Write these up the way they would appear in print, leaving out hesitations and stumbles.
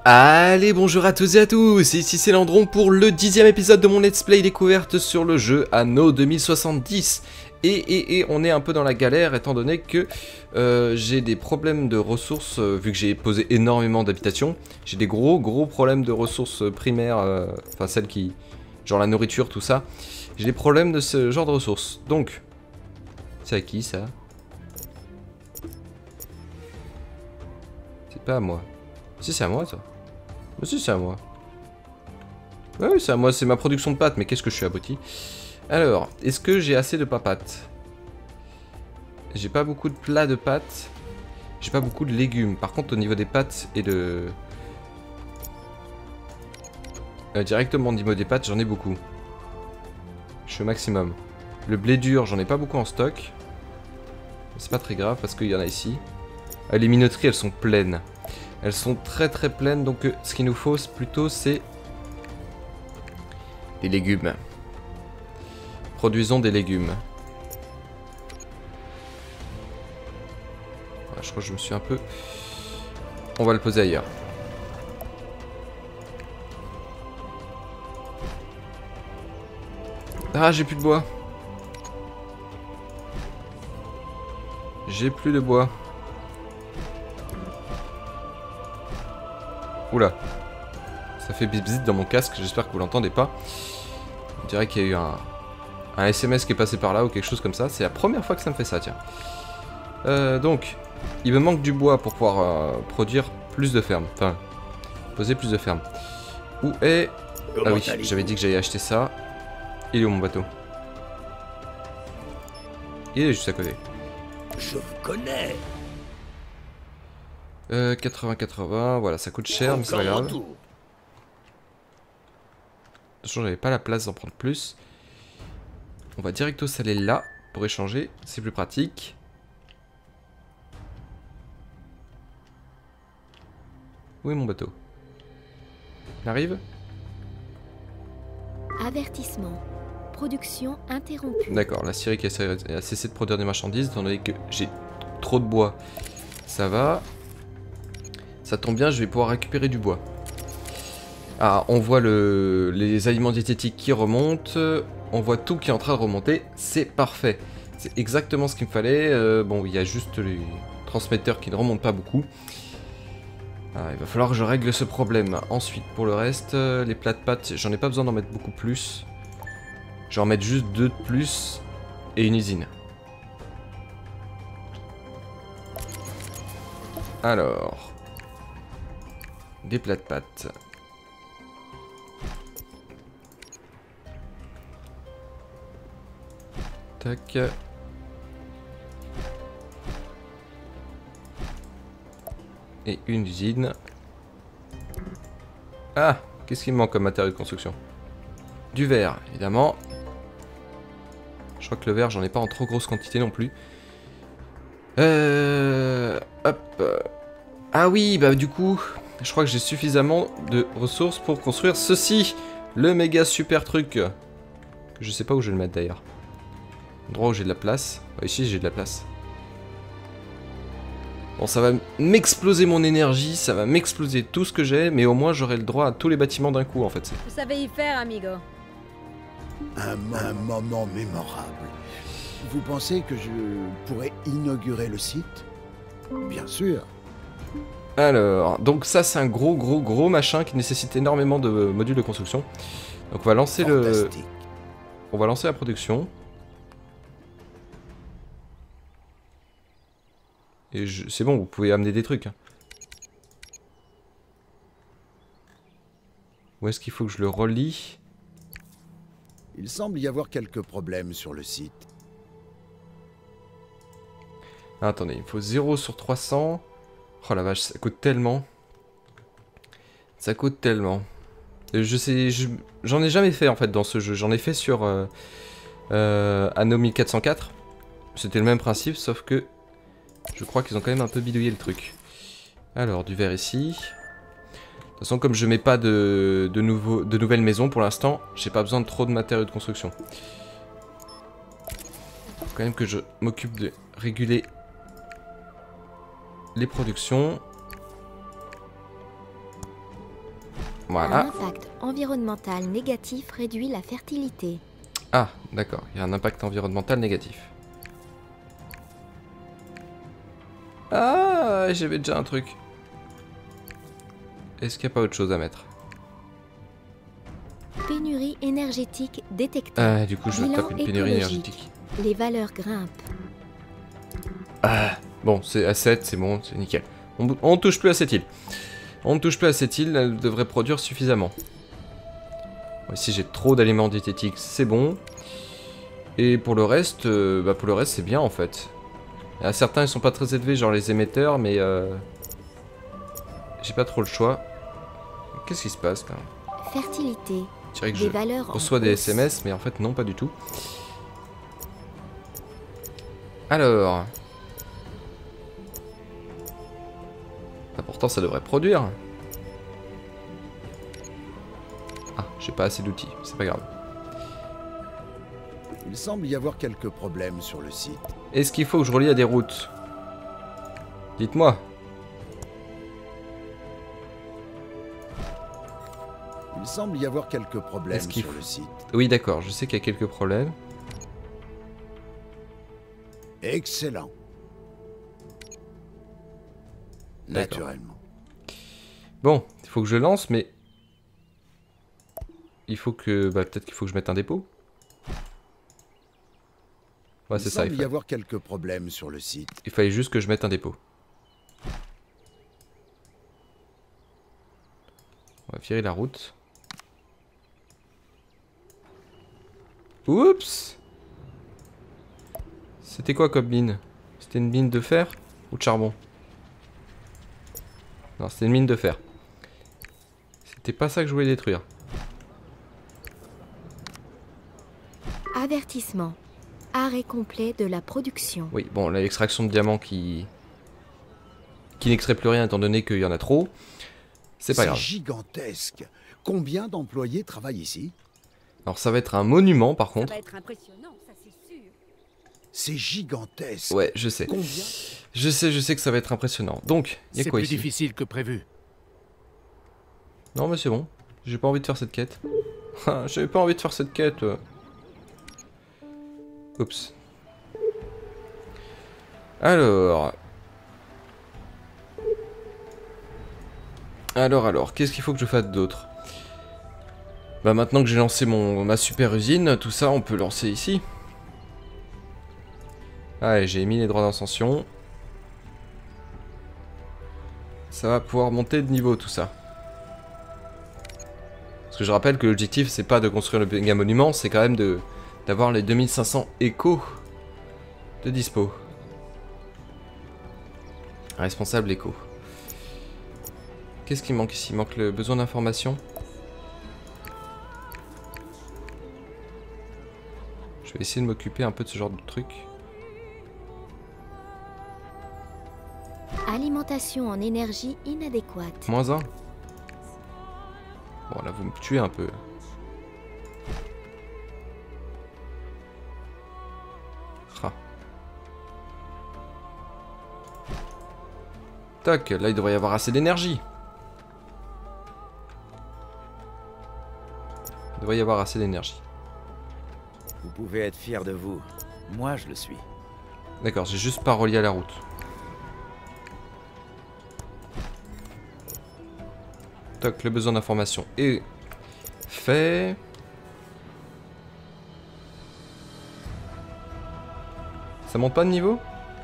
Allez, bonjour à tous et à tous, ici c'est Landron pour le 10e épisode de mon let's play découverte sur le jeu Anno 2070. Et on est un peu dans la galère étant donné que j'ai des problèmes de ressources, vu que j'ai posé énormément d'habitations. J'ai des gros problèmes de ressources primaires, enfin celles qui... genre la nourriture, tout ça. J'ai des problèmes de ce genre de ressources. Donc, c'est à qui ça? C'est pas à moi. Si c'est à moi ça. Mais si c'est à moi. Ouais, oui c'est à moi, c'est ma production de pâtes, mais qu'est-ce que je suis abruti. Alors, est-ce que j'ai assez de pâtes? J'ai pas beaucoup de plats de pâtes. J'ai pas beaucoup de légumes. Par contre, au niveau des pâtes et de... directement au niveau des pâtes, j'en ai beaucoup. Je suis au maximum. Le blé dur, j'en ai pas beaucoup en stock. C'est pas très grave parce qu'il y en a ici. Les minoteries, elles sont pleines. Elles sont très pleines, donc ce qu'il nous faut plutôt c'est des légumes. Produisons des légumes. Voilà, je crois que je me suis un peu... On va le poser ailleurs. Ah, j'ai plus de bois. J'ai plus de bois. Oula. Ça fait bip dans mon casque, j'espère que vous l'entendez pas. On dirait qu'il y a eu un SMS qui est passé par là ou quelque chose comme ça. C'est la première fois que ça me fait ça, tiens. Donc, il me manque du bois pour pouvoir produire plus de fermes. Enfin, poser plus de fermes. Où est... Ah oui, j'avais dit que j'allais acheter ça. Il est où mon bateau? Il est juste à côté. Je vous connais. 80-80, voilà, ça coûte cher, mais c'est pas grave. De toute façon, j'avais pas la place d'en prendre plus. On va directement aller là pour échanger, c'est plus pratique. Où est mon bateau? Il arrive? Avertissement. Production interrompue. D'accord, la Syrie qui a cessé de produire des marchandises, étant donné que j'ai trop de bois. Ça va. Ça tombe bien, je vais pouvoir récupérer du bois. Ah, on voit les aliments diététiques qui remontent. On voit tout qui est en train de remonter. C'est parfait. C'est exactement ce qu'il me fallait. Bon, il y a juste les transmetteurs qui ne remontent pas beaucoup. Ah, il va falloir que je règle ce problème. Ensuite, pour le reste, les plats de pâtes, j'en ai pas besoin d'en mettre beaucoup plus. Je vais en mettre juste 2 de plus et une usine. Alors... Des plats de pâtes. Tac. Et une usine. Ah, qu'est-ce qu'il me manque comme matériau de construction? Du verre, évidemment. Je crois que le verre, j'en ai pas en trop grosse quantité non plus. Hop. Ah oui, bah du coup... Je crois que j'ai suffisamment de ressources pour construire ceci. Le méga super truc. Je sais pas où je vais le mettre d'ailleurs. Endroit où j'ai de la place. Ici j'ai de la place. Bon, ça va m'exploser mon énergie, ça va m'exploser tout ce que j'ai, mais au moins j'aurai le droit à tous les bâtiments d'un coup en fait. Vous savez y faire, amigo. Un moment mémorable. Vous pensez que je pourrais inaugurer le site? Bien sûr. Alors, donc ça c'est un gros machin qui nécessite énormément de modules de construction. Donc on va lancer on va lancer la production. Et c'est bon, vous pouvez amener des trucs. Hein. Où est-ce qu'il faut que je le relie? Il semble y avoir quelques problèmes sur le site. Ah, attendez, il faut 0 sur 300. Oh la vache, ça coûte tellement. Ça coûte tellement. Je sais, j'en ai jamais fait en fait dans ce jeu. J'en ai fait sur Anno 1404. C'était le même principe, sauf que je crois qu'ils ont quand même un peu bidouillé le truc. Alors, du verre ici. De toute façon, comme je mets pas de nouvelles maisons pour l'instant, j'ai pas besoin de trop de matériaux de construction. Faut quand même que je m'occupe de réguler les productions. Un Voilà. impact environnemental négatif réduit la fertilité. Ah, d'accord. Il y a un impact environnemental négatif. Ah, j'avais déjà un truc. Est-ce qu'il n'y a pas autre chose à mettre? Pénurie énergétique détectée. Ah, du coup, je Bilan tape une pénurie écologique. énergétique. Les valeurs grimpent. Ah, bon, c'est à 7, c'est bon, c'est nickel. On touche plus à cette île. On ne touche plus à cette île, elle devrait produire suffisamment. Bon, ici, j'ai trop d'aliments diététiques, c'est bon. Et pour le reste, c'est bien en fait. Il y en a certains, ils sont pas très élevés, genre les émetteurs, mais j'ai pas trop le choix. Qu'est-ce qui se passe là? Fertilité. Je dirais que Des je valeurs en reçois des hausse. SMS, mais en fait non, pas du tout. Alors... Ah, pourtant ça devrait produire. Ah, j'ai pas assez d'outils, c'est pas grave. Il semble y avoir quelques problèmes sur le site. Est-ce qu'il faut que je relie à des routes? Dites-moi. Il semble y avoir quelques problèmes Est-ce qu'il sur faut- le site. Oui, d'accord, je sais qu'il y a quelques problèmes. Excellent. D'accord. Naturellement. Bon, il faut que je lance, mais... Il faut que... Bah, peut-être qu'il faut que je mette un dépôt. Ouais, c'est Il ça, semble y avoir quelques problèmes sur le site. il fallait juste que je mette un dépôt. On va virer la route. Oups! C'était quoi comme mine? C'était une mine de fer ou de charbon? Non, c'était une mine de fer. C'était pas ça que je voulais détruire. Avertissement. Arrêt complet de la production. Oui, bon, l'extraction de diamants qui n'extrait plus rien étant donné qu'il y en a trop. C'est pas grave. Gigantesque. Combien d'employés travaillent ici? Alors ça va être un monument par Ça contre. va être impressionnant, ça c'est sûr. C'est gigantesque. Ouais, je sais. Combien? Je sais que ça va être impressionnant. Donc, il y a C'est quoi plus ici? difficile que prévu. Non mais c'est bon. J'ai pas envie de faire cette quête. J'avais pas envie de faire cette quête. Oups. Alors, qu'est-ce qu'il faut que je fasse d'autre? Bah maintenant que j'ai lancé ma super usine, tout ça on peut lancer ici. Allez, j'ai mis les droits d'ascension. Ça va pouvoir monter de niveau tout ça. Parce que je rappelle que l'objectif c'est pas de construire le méga monument, c'est quand même d'avoir les 2500 échos de dispo. Responsable écho. Qu'est-ce qui manque ici? Il manque le besoin d'information. Je vais essayer de m'occuper un peu de ce genre de truc. Alimentation en énergie inadéquate. Moins 1. Bon là vous me tuez un peu. Ah. Tac, là il devrait y avoir assez d'énergie. Il devrait y avoir assez d'énergie. Vous pouvez être fier de vous. Moi, je le suis. D'accord, j'ai juste pas relié à la route. Toc, le besoin d'information est fait. Ça monte pas de niveau?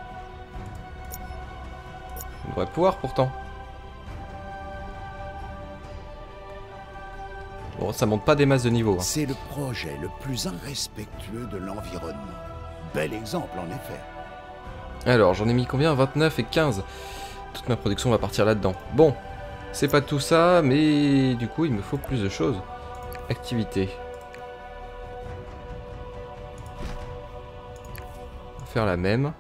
On devrait pouvoir pourtant. Bon, ça monte pas des masses de niveau. Hein. C'est le projet le plus irrespectueux de l'environnement. Bel exemple en effet. Alors, j'en ai mis combien? 29 et 15. Toute ma production va partir là-dedans. Bon, c'est pas tout ça, mais du coup, il me faut plus de choses. Activité. On va faire la même.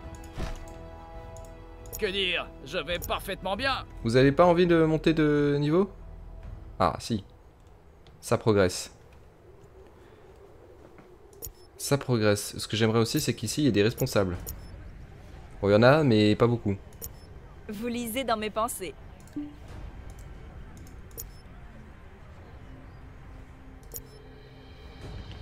Que dire? Je vais parfaitement bien. Vous avez pas envie de monter de niveau? Ah, si. Ça progresse. Ça progresse. Ce que j'aimerais aussi, c'est qu'ici, il y ait des responsables. Bon, il y en a, mais pas beaucoup. Vous lisez dans mes pensées.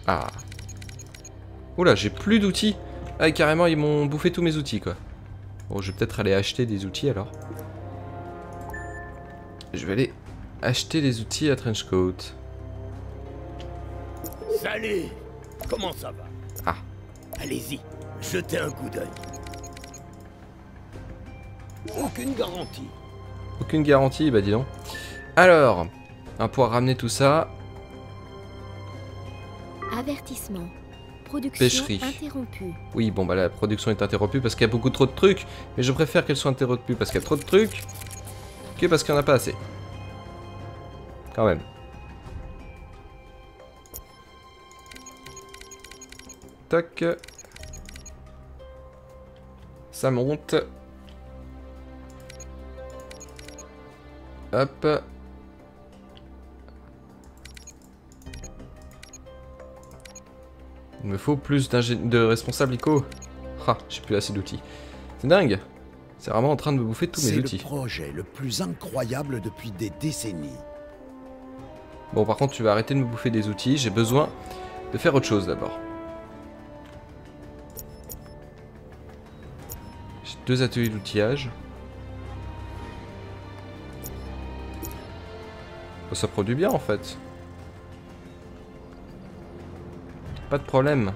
Ah. Oula, j'ai plus d'outils. Ah, et carrément, ils m'ont bouffé tous mes outils, quoi. Bon, je vais peut-être aller acheter des outils, alors. Je vais aller acheter des outils à Trenchcoat. Salut! Comment ça va? Ah. Allez-y, jetez un coup d'œil. Aucune garantie. Aucune garantie, bah dis donc. Alors, on va pouvoir ramener tout ça. Avertissement. Production Pêcherie. interrompue. Oui, bon bah la production est interrompue parce qu'il y a beaucoup trop de trucs. Mais je préfère qu'elle soit interrompue parce qu'il y a trop de trucs que parce qu'il n'y en a pas assez. Quand même. Tac. Ça monte. Hop. Il me faut plus de responsables ICO. Ah, j'ai plus assez d'outils. C'est dingue. C'est vraiment en train de me bouffer tous mes outils. C'est le projet le plus incroyable depuis des décennies. Bon, par contre, tu vas arrêter de me bouffer des outils. J'ai besoin de faire autre chose d'abord. J'ai 2 ateliers d'outillage. Oh, ça produit bien en fait. Pas de problème.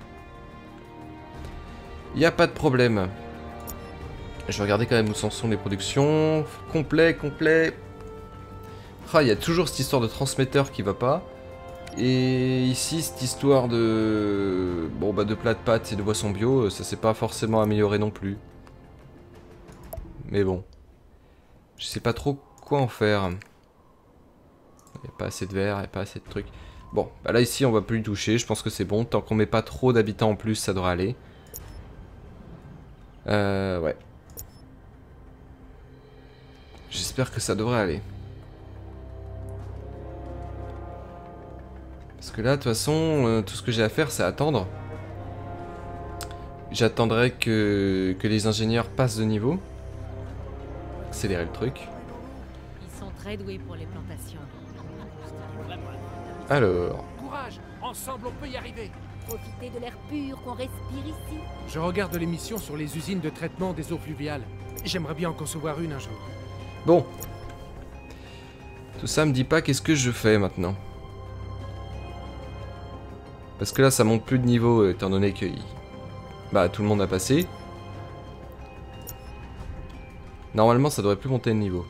Il n'y a pas de problème. Je vais regarder quand même où sont les productions. Complet. Ah, il y a toujours cette histoire de transmetteur qui va pas. Et ici, cette histoire de... Bon, bah de plats de pâtes et de boissons bio, ça s'est pas forcément amélioré non plus. Mais bon. Je sais pas trop quoi en faire. Il n'y a pas assez de verre, il n'y a pas assez de trucs. Bon, bah là ici on va plus y toucher, je pense que c'est bon. Tant qu'on met pas trop d'habitants en plus, ça devrait aller. Ouais. J'espère que ça devrait aller. Parce que là, de toute façon, tout ce que j'ai à faire, c'est attendre. J'attendrai que les ingénieurs passent de niveau. Accélérer le truc. Ils sont très doués pour les plantations. Alors... Courage, ensemble on peut y arriver. Profitez de l'air pur qu'on respire ici. Je regarde l'émission sur les usines de traitement des eaux fluviales. J'aimerais bien en concevoir une un jour. Bon. Tout ça me dit pas qu'est-ce que je fais maintenant. Parce que là ça monte plus de niveau étant donné que... Bah tout le monde a passé. Normalement ça devrait plus monter de niveau.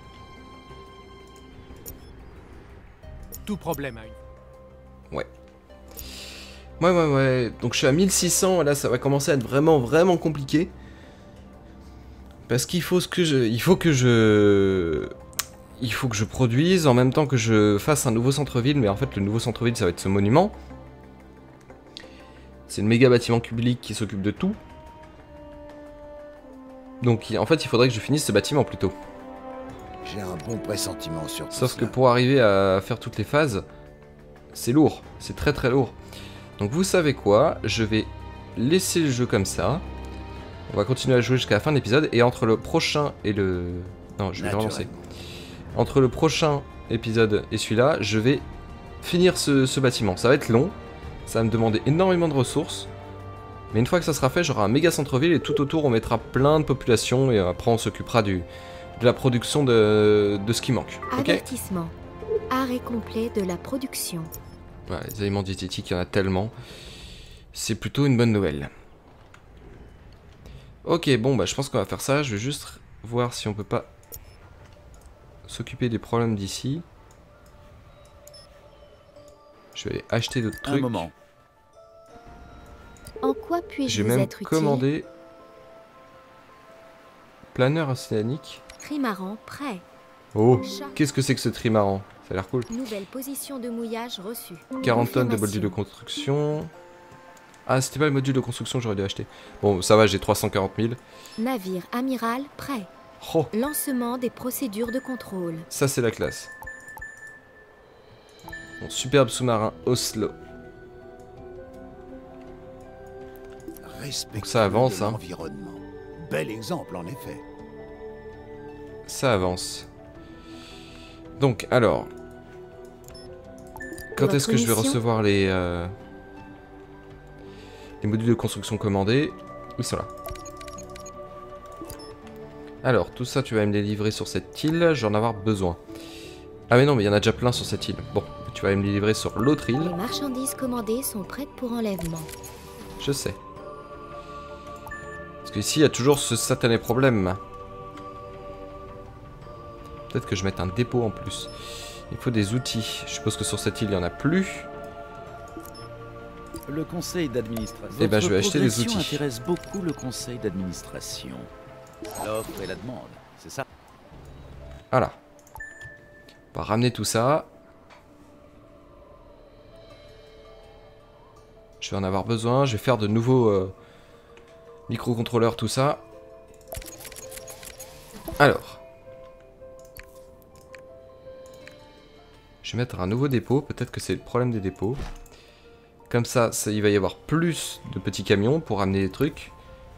Tout problème a une. Ouais. Ouais. Donc je suis à 1600, là ça va commencer à être vraiment compliqué. Parce qu'il faut que je produise en même temps que je fasse un nouveau centre-ville. Mais en fait le nouveau centre-ville ça va être ce monument. C'est le méga bâtiment public qui s'occupe de tout. Donc en fait il faudrait que je finisse ce bâtiment plutôt. J'ai un bon pressentiment sur tout Sauf que cela. pour arriver à faire toutes les phases, c'est lourd, c'est très lourd. Donc vous savez quoi, je vais laisser le jeu comme ça. On va continuer à jouer jusqu'à la fin de l'épisode. Et entre le prochain et le... Non, je vais le relancer. Entre le prochain épisode et celui-là, je vais finir ce bâtiment. Ça va être long, ça va me demander énormément de ressources. Mais une fois que ça sera fait, j'aurai un méga centre-ville et tout autour on mettra plein de populations. Et après on s'occupera de la production de ce qui manque. Ok ? Avertissement. Arrêt complet de la production. Ouais, les aliments diététiques, il y en a tellement. C'est plutôt une bonne nouvelle. Ok, bon, bah je pense qu'on va faire ça. Je vais juste voir si on peut pas s'occuper des problèmes d'ici. Je vais aller acheter d'autres trucs. Un moment. En quoi puis-je J'ai vous même être utile? commandé planeur océanique. Trimaran prêt. Oh, Chat. qu'est-ce que c'est que ce trimaran? Ça a l'air cool. Nouvelle position de mouillage reçue. 40 tonnes de Confirmation. module de construction. Ah, c'était pas le module de construction que j'aurais dû acheter. Bon, ça va, j'ai 340 000. Navire amiral prêt. Oh, Lancement des procédures de contrôle. ça c'est la classe. Bon, superbe sous-marin Oslo. Respectueux ça avance, de hein. l'environnement. Bel exemple en effet. Ça avance. Donc, alors. Quand Votre est-ce que je vais mission recevoir les Les modules de construction commandés, ils sont là. Alors, tout ça, tu vas me les livrer sur cette île. Je vais en avoir besoin. Ah mais non, mais il y en a déjà plein sur cette île. Bon, tu vas me les livrer sur l'autre île. Les marchandises commandées sont prêtes pour enlèvement. Je sais. Parce qu'ici, il y a toujours ce satané problème. Peut-être que je mette un dépôt en plus. Il faut des outils. Je suppose que sur cette île, il n'y en a plus. Le conseil d'administration. Eh ben, je vais acheter des outils. Intéresse beaucoup le conseil d'administration. L'offre et la demande, c'est ça? Voilà. On va ramener tout ça. Je vais en avoir besoin. Je vais faire de nouveaux microcontrôleurs, tout ça. Alors. Je vais mettre un nouveau dépôt. Peut-être que c'est le problème des dépôts. Comme ça, il va y avoir plus de petits camions pour ramener des trucs.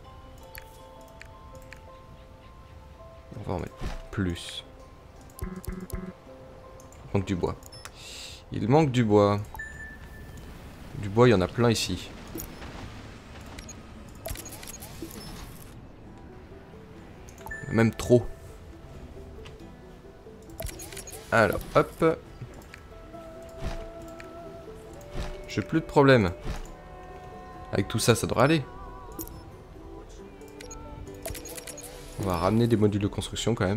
On va en mettre plus. Il manque du bois. Il manque du bois. Du bois, il y en a plein ici. Même trop. Alors, hop. J'ai plus de problème. Avec tout ça, ça devrait aller. On va ramener des modules de construction quand même.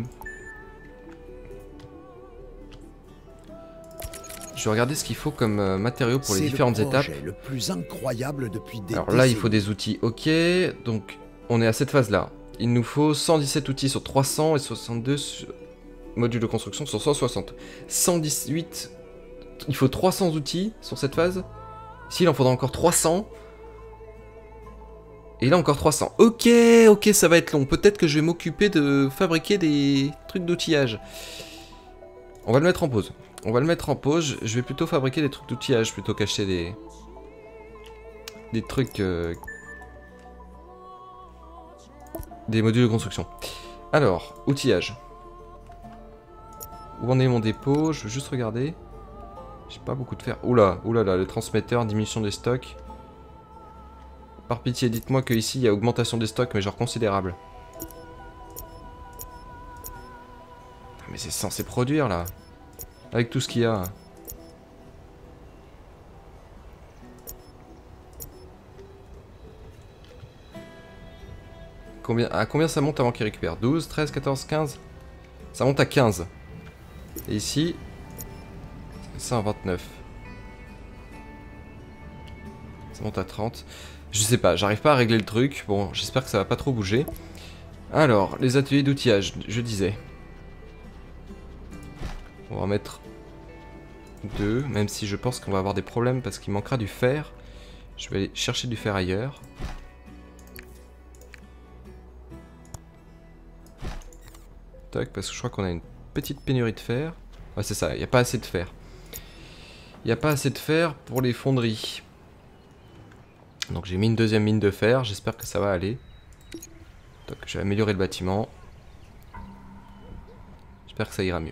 Je vais regarder ce qu'il faut comme matériaux pour les différentes étapes. C'est le plus incroyable depuis des Alors là, il faut des outils. Ok, donc on est à cette phase-là. Il nous faut 117 outils sur 300 et 62 modules de construction sur 160. 118. Il faut 300 outils sur cette phase. Ici, il en faudra encore 300. Et là, encore 300. Ok, ok, ça va être long. Peut-être que je vais m'occuper de fabriquer des trucs d'outillage. On va le mettre en pause. On va le mettre en pause. Je vais plutôt fabriquer des trucs d'outillage plutôt qu'acheter des trucs... des modules de construction. Alors, outillage. Où en est mon dépôt? Je veux juste regarder. J'ai pas beaucoup de fer. Oula, oulala, le transmetteur, diminution des stocks. Par pitié, dites-moi que ici il y a augmentation des stocks, mais genre considérable. Mais c'est censé produire là. Avec tout ce qu'il y a. À combien ça monte avant qu'il récupère? 12, 13, 14, 15? Ça monte à 15. Et ici, 129. Ça monte à 30. Je sais pas, j'arrive pas à régler le truc. Bon, j'espère que ça va pas trop bouger. Alors, les ateliers d'outillage, je disais. On va en mettre 2, même si je pense qu'on va avoir des problèmes parce qu'il manquera du fer. Je vais aller chercher du fer ailleurs. Tac, parce que je crois qu'on a une petite pénurie de fer. Ouais, c'est ça, il n'y a pas assez de fer. Il n'y a pas assez de fer pour les fonderies. Donc j'ai mis une deuxième mine de fer, j'espère que ça va aller. Donc je vais améliorer le bâtiment. J'espère que ça ira mieux.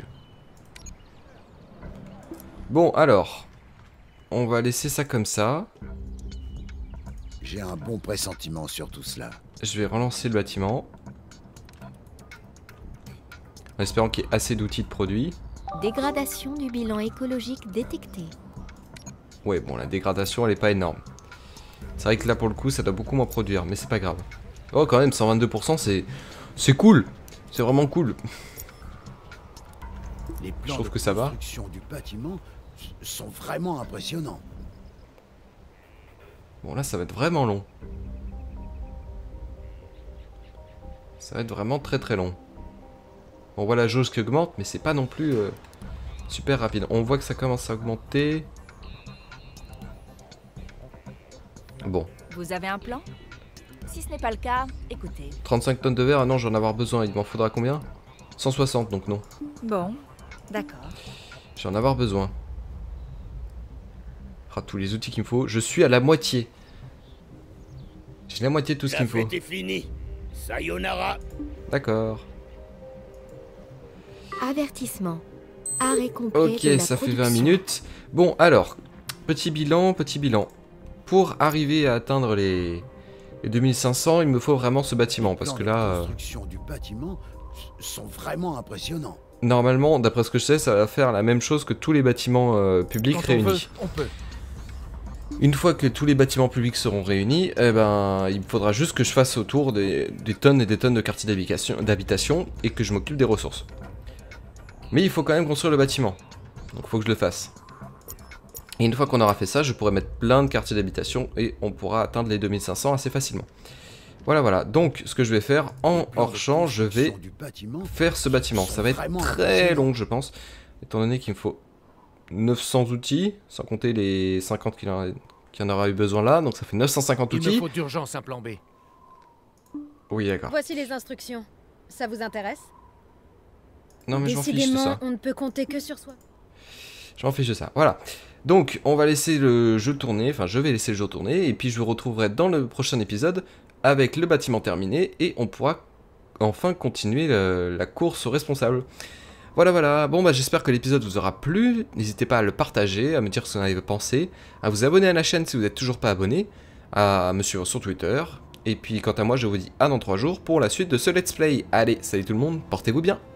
Bon alors, on va laisser ça comme ça. J'ai un bon pressentiment sur tout cela. Je vais relancer le bâtiment. En espérant qu'il y ait assez d'outils de produits. Dégradation du bilan écologique détecté. Ouais, bon, la dégradation elle est pas énorme. C'est vrai que là pour le coup ça doit beaucoup moins produire, mais c'est pas grave. Oh quand même 122% c'est cool. C'est vraiment cool. Les plans Je trouve de que ça va. construction du bâtiment sont vraiment impressionnants. Bon là ça va être vraiment long. Ça va être vraiment très très long. On voit la jauge qui augmente, mais c'est pas non plus super rapide. On voit que ça commence à augmenter. Bon. Vous avez un plan? Si ce n'est pas le cas, écoutez. 35 tonnes de verre, ah non, j'en ai avoir besoin. Il m'en faudra combien? 160, donc non. Bon, d'accord. J'en ai avoir besoin. Ah, tous les outils qu'il me faut. Je suis à la moitié. J'ai la moitié de tout ce qu'il me faut. La fête est finie. Sayonara. D'accord. Avertissement. Arrêt complet de Ok, la ça fait 20 production. minutes. Bon, alors, petit bilan, petit bilan. pour arriver à atteindre les 2500, il me faut vraiment ce bâtiment, parce que là... Les constructions du bâtiment sont vraiment impressionnants. Normalement, d'après ce que je sais, ça va faire la même chose que tous les bâtiments publics réunis. On peut. Une fois que tous les bâtiments publics seront réunis, eh ben, il faudra juste que je fasse autour des tonnes et des tonnes de quartiers d'habitation et que je m'occupe des ressources. Mais il faut quand même construire le bâtiment, donc il faut que je le fasse. Et une fois qu'on aura fait ça, je pourrai mettre plein de quartiers d'habitation et on pourra atteindre les 2500 assez facilement. Voilà, voilà. Donc, ce que je vais faire en hors-champ, je vais faire ce bâtiment. Ça va être très long, je pense, étant donné qu'il me faut 900 outils, sans compter les 50 qu'il en aura eu besoin là, donc ça fait 950 outils. Il me faut d'urgence un plan B. Oui, d'accord. Voici les instructions. Ça vous intéresse? Non, mais je m'en fiche de ça. Décidément, on ne peut compter que sur soi. Je m'en fiche de ça. Voilà. Donc, on va laisser le jeu tourner, enfin, je vais laisser le jeu tourner, et puis je vous retrouverai dans le prochain épisode avec le bâtiment terminé, et on pourra enfin continuer la course aux responsables. Voilà, voilà. Bon, bah, j'espère que l'épisode vous aura plu. N'hésitez pas à le partager, à me dire ce que vous en avez pensé, à vous abonner à la chaîne si vous n'êtes toujours pas abonné, à me suivre sur Twitter. Et puis, quant à moi, je vous dis à dans 3 jours pour la suite de ce let's play. Allez, salut tout le monde, portez-vous bien.